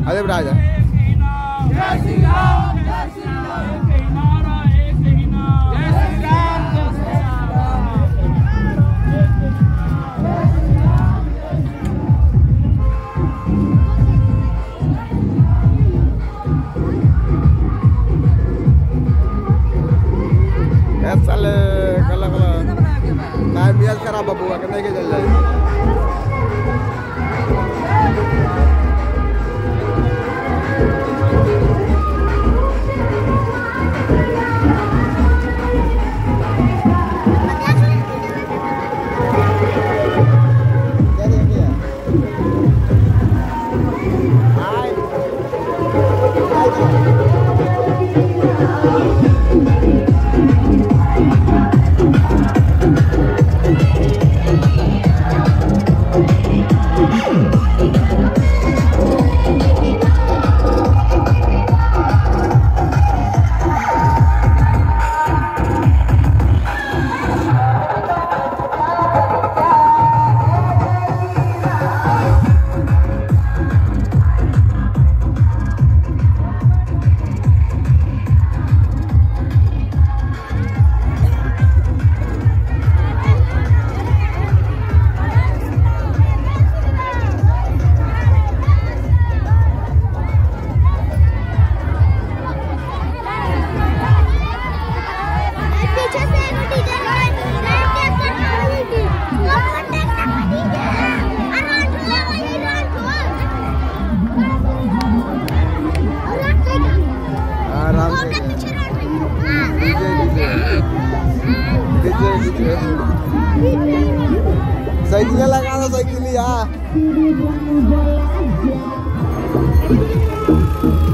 अरे बेटा आजा। जय श्री राम, जय श्री राम, एक ही नारा, एक ही नाम। जय श्री राम, जय श्री राम। साले kalau टाइम याद खराब बाबू करने के चल जाए। साइकिल लगा दो साइकिल यार।